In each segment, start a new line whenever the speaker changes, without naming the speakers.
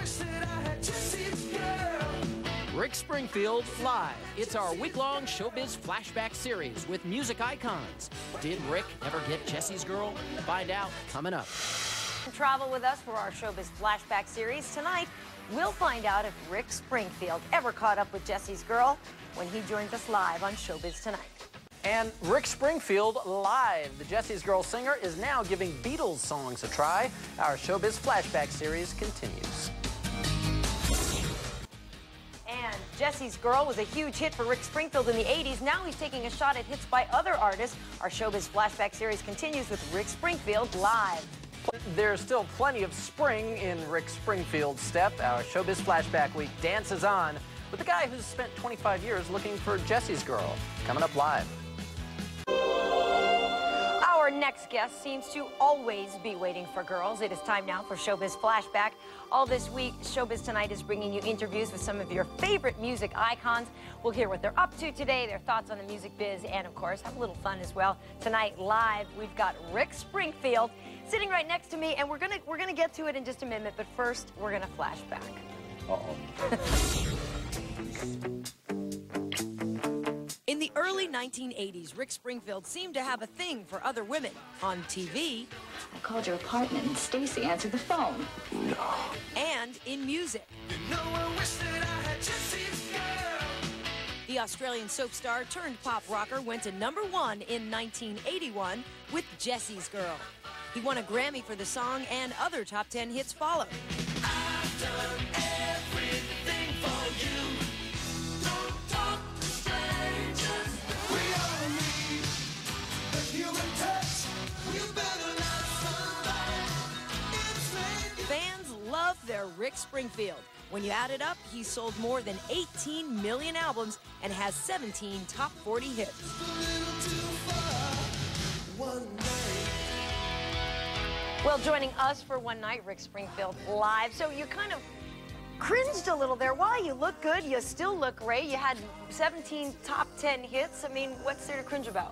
Rick Springfield Live. It's our week-long showbiz flashback series with music icons. Did Rick ever get Jesse's girl? Find out coming up.
Travel with us for our showbiz flashback series. Tonight, we'll find out if Rick Springfield ever caught up with Jesse's girl when he joins us live on Showbiz Tonight.
And Rick Springfield Live. The Jesse's Girl singer is now giving Beatles songs a try. Our showbiz flashback series continues.
And Jesse's Girl was a huge hit for Rick Springfield in the 80s. Now he's taking a shot at hits by other artists. Our showbiz flashback series continues with Rick Springfield Live.
There's still plenty of spring in Rick Springfield's step. Our showbiz flashback week dances on with the guy who's spent 25 years looking for Jesse's girl. Coming up live.
Our next guest seems to always be waiting for girls. It is time now for Showbiz Flashback. All this week, Showbiz Tonight is bringing you interviews with some of your favorite music icons. We'll hear what they're up to today, their thoughts on the music biz, and of course, have a little fun as well. Tonight, live, we've got Rick Springfield sitting right next to me, and we're gonna get to it in just a minute, but first, we're gonna flash back. In the early 1980s, Rick Springfield seemed to have a thing for other women. On TV...
I called your apartment and Stacy answered the phone.
No.
And in music. You know, I wish that I had Jesse's girl. The Australian soap star turned pop rocker went to #1 in 1981 with Jesse's Girl. He won a Grammy for the song, and other top 10 hits followed. I've done everything for you. Don't talk to strangers. We all need a human touch. You better love somebody. Fans love their Rick Springfield. When you add it up, he sold more than 18 million albums and has 17 top 40 hits. Well, joining us for one night, Rick Springfield Live. So you kind of cringed a little there. Why? You look good. You still look great. You had 17 top 10 hits. I mean, what's there to cringe about?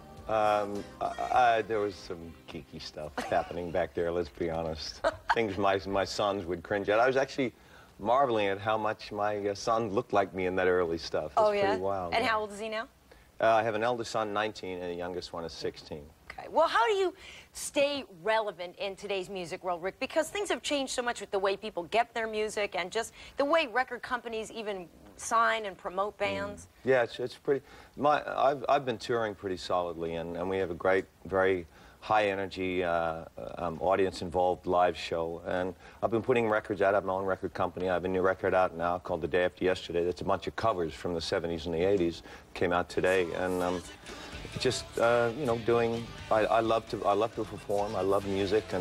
There was some geeky stuff happening back there, let's be honest. Things my sons would cringe at. I was actually marveling at how much my son looked like me in that early stuff. It's pretty wild.
And how old is he now?
I have an eldest son, 19, and the youngest one is 16.
Okay. Well, how do you stay relevant in today's music world, Rick? Because things have changed so much with the way people get their music and just the way record companies even sign and promote bands.
Yeah, it's pretty... I've been touring pretty solidly, and we have a great, very high-energy, audience-involved live show. And I've been putting records out. I have my own record company. I have a new record out now called The Day After Yesterday. That's a bunch of covers from the 70s and the 80s. Came out today. And just, you know, doing... I love to perform. I love music, and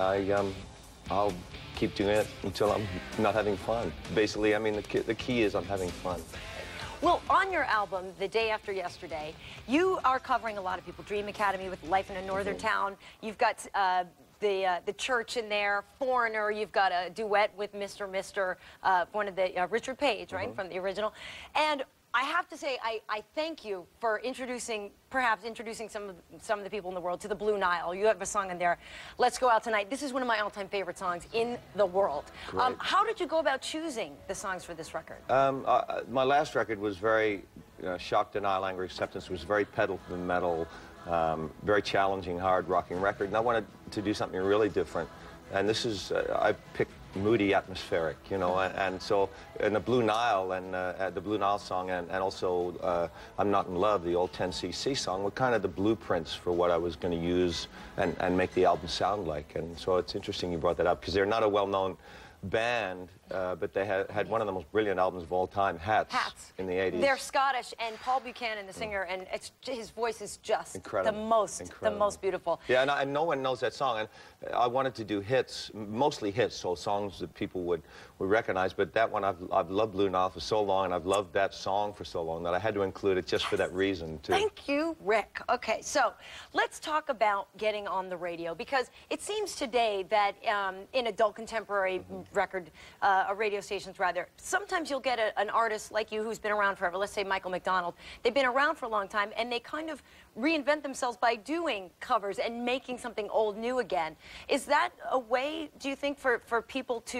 I'll keep doing it until I'm not having fun. Basically, I mean, the key is I'm having fun.
Well, on your album, The Day After Yesterday, you are covering a lot of people. Dream Academy with Life in a Northern Town. You've got the Church in there, Foreigner. You've got a duet with Mr. Mister, one of the Richard Page, right, from the original. And I have to say, I thank you for perhaps introducing some of the people in the world to the Blue Nile. You have a song in there, Let's Go Out Tonight. This is one of my all-time favorite songs in the world. How did you go about choosing the songs for this record?
My last record was very Shock, Denial, Anger, Acceptance. It was very pedal to the metal, very challenging, hard rocking record. And I wanted to do something really different. And this is, I picked moody, atmospheric, you know, and so in the Blue Nile and the Blue Nile song and also I'm Not in Love, the old 10cc song, were kind of the blueprints for what I was going to use and make the album sound like. And so it's interesting you brought that up because they're not a well-known band, but they had one of the most brilliant albums of all time, Hats, in the 80s.
They're Scottish, and Paul Buchanan, the singer, and his voice is just
incredible.
the most beautiful.
Yeah, and no one knows that song, and I wanted to do hits, mostly hits, so songs that people would recognize, but that one, I've loved Blue Nile for so long, and I've loved that song for so long that I had to include it just for that reason, too.
Thank you, Rick. Okay, so let's talk about getting on the radio, because it seems today that in adult contemporary radio stations, rather, sometimes you'll get an artist like you who's been around forever, let's say Michael McDonald. They've been around for a long time, and they kind of reinvent themselves by doing covers and making something old new again. Is that a way, do you think, for people to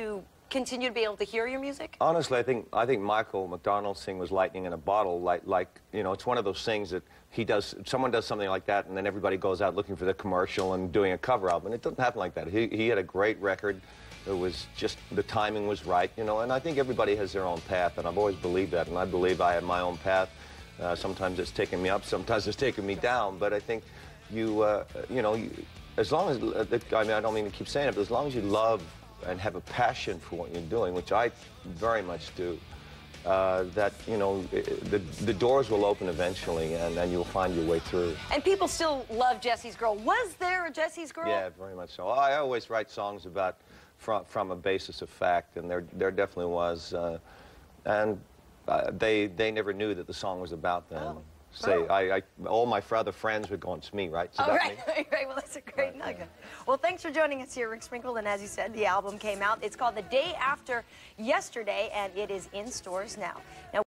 continue to be able to hear your music?
Honestly, I think Michael McDonald's thing was lightning in a bottle. Like you know, it's one of those things that he does. Someone does something like that, and then everybody goes out looking for the commercial and doing a cover album. It doesn't happen like that. He had a great record. It was just the timing was right, you know. And I think everybody has their own path, and I've always believed that. And I believe I have my own path. Sometimes it's taken me up, sometimes it's taken me down. But I think you know, as long as I mean, I don't mean to keep saying it, but as long as you love and have a passion for what you're doing, which I very much do, that, you know, the doors will open eventually, and you'll find your way through.
And people still love Jesse's Girl. Was there a Jesse's Girl?
Yeah, very much so. I always write songs about from a basis of fact, and there definitely was. And they never knew that the song was about them.
Oh.
All my other friends would go, it's me, right? It's
Oh,
about
right,
me.
right. Well, that's a great nugget. Well, thanks for joining us here, Rick Springfield. And as you said, the album came out. It's called The Day After Yesterday, and it is in stores now.